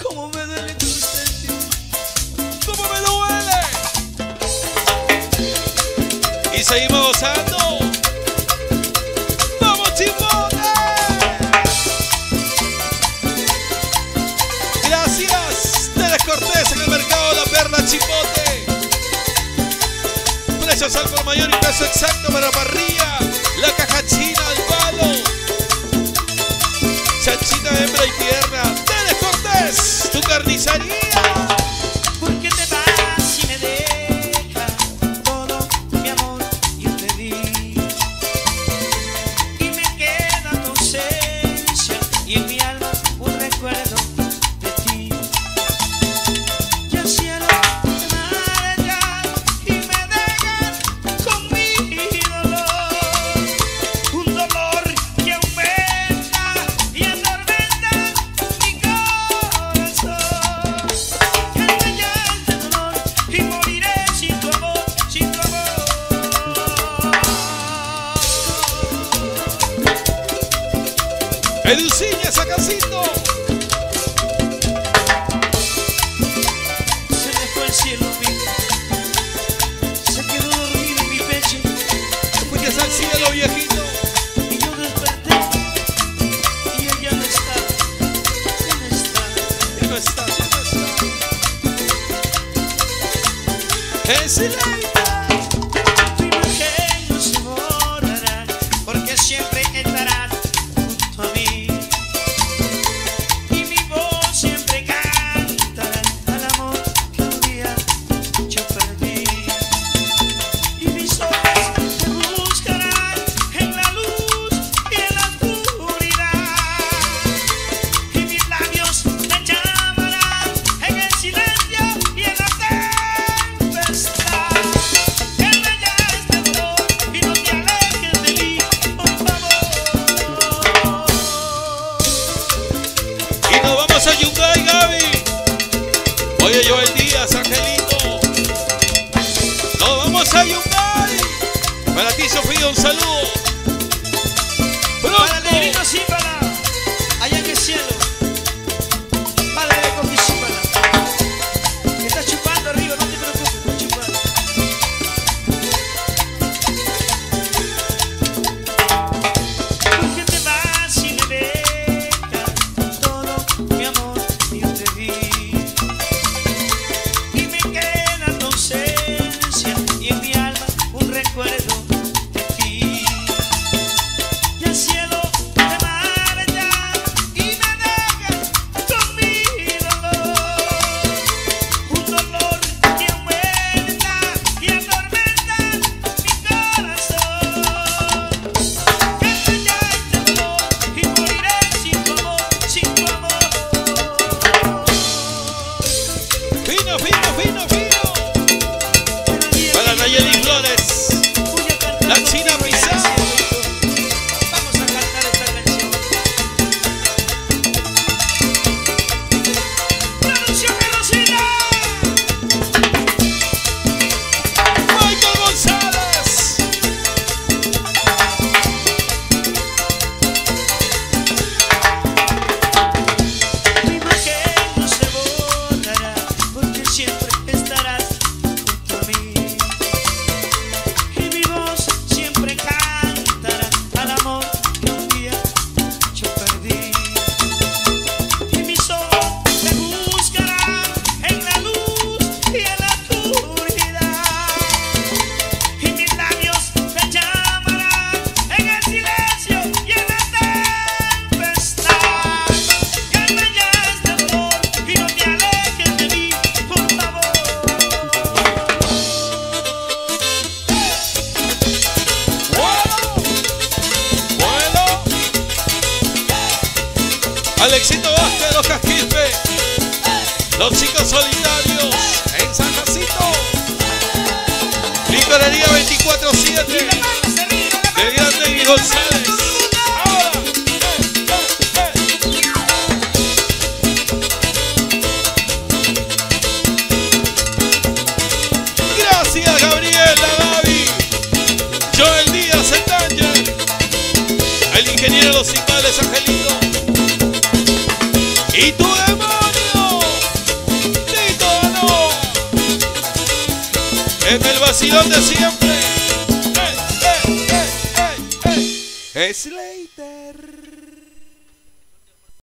¿Cómo me duele tu ausencia? ¿Cómo me duele? Y seguimos gozando. ¡Vamos, Chipote! Gracias, Teles Cortés en el mercado La Perla Chipote. Precios al por mayor y peso exacto para parrilla. La caja china al palo. Chanchita, hembra y tierra. Teles Cortés, tu carnicería. ¿Por qué te vas y me dejas todo mi amor yo te di? Y me queda tu ausencia y en mi alma un recuerdo de ti. Y al cielo te marchas y me dejas con mi dolor. Un dolor que aumenta y atormenta mi corazón. Y moriré sin tu amor, sin tu amor. Educiña, Sacacito. Se me fue el cielo mío, se quedó dormido en mi pecho. Te fuiste al cielo, viejito. Y yo desperté y ella no está, ya no está. Ya no está, ya no está. Es el aire. Tu imagen no se borrará, porque siempre estarás junto a mí. Y mi voz siempre cantará al amor que un día yo perdí. Y mis ojos te buscarán en la luz y en la oscuridad. Y mis labios te llamarán en el silencio y en la tempestad. Que me ya este dolor y no te alejes de mí, por favor. Y nos vamos a Yungay, Gaby. Oye, Joel Díaz, Angelito. Nos vamos a Yungay. Para ti, Sofía, un saludo. Para el Pronto. negrito Símbala, allá en el cielo. Para el coqui Símbala. Está chupando arriba, no te preocupes, está chupando. ¿Por qué te vas y me dejas todo mi amor yo te di? Y me queda tu ausencia y en mi alma un recuerdo de ti. Y al cielo te marchas y me dejas con mi dolor. Un dolor que aumenta y atormenta mi corazón. Que me ya este dolor y moriré sin tu amor, sin tu amor. Fino, fino, fino, fino. Para Nayeli Flores. Voy a cantar La contigo China en el Pizarro. cielo. Vamos a cantar esta canción. Producción de Rosita. Michael González. Tu imagen no se borrará, porque siempre estarás junto a mí. Y mi voz siempre cantará al amor que un día yo perdí. Y mis ojos te buscarán en la luz y en la oscuridad. Y mis labios te llamarán en el silencio y en la tempestad. Que me ya este dolor y no te alejes de mí, por favor. Bueno. Alexito Vázquez, los Casquilpe. Los chicos solitarios en San Jacinto. Licorería 24/7 de Grande y González. Ahora. Gracias, Gabriela, Gaby. Joel Díaz, el Danger. El ingeniero de los Cimbales, Angelito. Y tu demonio. En el vacilón de siempre. Es ley.